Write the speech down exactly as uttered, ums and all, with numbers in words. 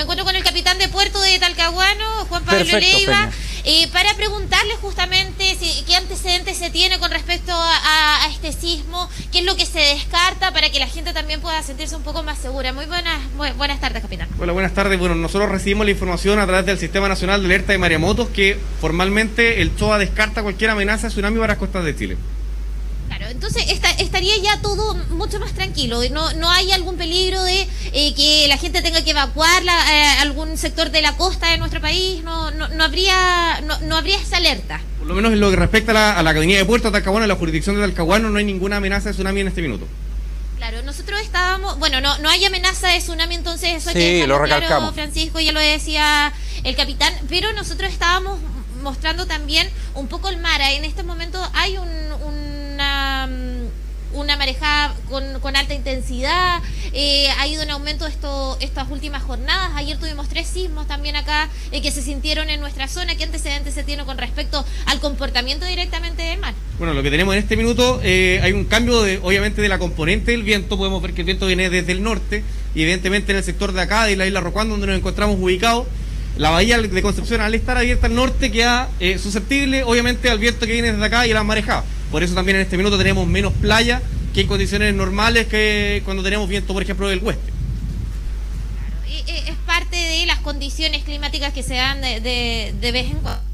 encuentro con el capitán de puerto de Talcahuano, Juan Pablo Perfecto, Leiva, Peña. eh, para preguntarle justamente si, qué antecedentes se tiene con respecto a, a, a este sismo, qué es lo que se descarta para que la gente también pueda sentirse un poco más segura. Muy buenas, muy, buenas tardes, capitán. Hola, buenas tardes. Bueno, nosotros recibimos la información a través del Sistema Nacional de Alerta de Maremotos que formalmente el C O A descarta cualquier amenaza de tsunami para las costas de Chile. Claro, entonces esta, estaría ya todo mucho más tranquilo. No, no hay algún peligro de eh, que la gente tenga que evacuar la, eh, algún sector de la costa de nuestro país. No, no, no habría, no, no habría esa alerta. Por lo menos en lo que respecta a la, a la Avenida de Puerto de Talcahuano, en la jurisdicción de Talcahuano, no hay ninguna amenaza de tsunami en este minuto. Claro, nosotros estábamos, bueno, no, no hay amenaza de tsunami, entonces eso hay Sí, que dejarlo lo recalcamos. claro, Francisco, ya lo decía el capitán, pero nosotros estábamos mostrando también un poco el mar. En este momento hay un, una, una marejada con, con alta intensidad, eh, ha ido en aumento esto, estas últimas jornadas. Ayer tuvimos tres sismos también acá eh, que se sintieron en nuestra zona. ¿Qué antecedentes se tiene con respecto al comportamiento directamente del mar? Bueno, lo que tenemos en este minuto, eh, hay un cambio de, obviamente, de la componente del viento. Podemos ver que el viento viene desde el norte y evidentemente en el sector de acá, de la isla Rocuán, donde nos encontramos ubicados, la bahía de Concepción, al estar abierta al norte, queda eh, susceptible obviamente al viento que viene desde acá y a las marejadas. Por eso también en este minuto tenemos menos playa que en condiciones normales que cuando tenemos viento, por ejemplo, del oeste. Claro, y, eh, es parte de las condiciones climáticas que se dan de, de, de vez en cuando.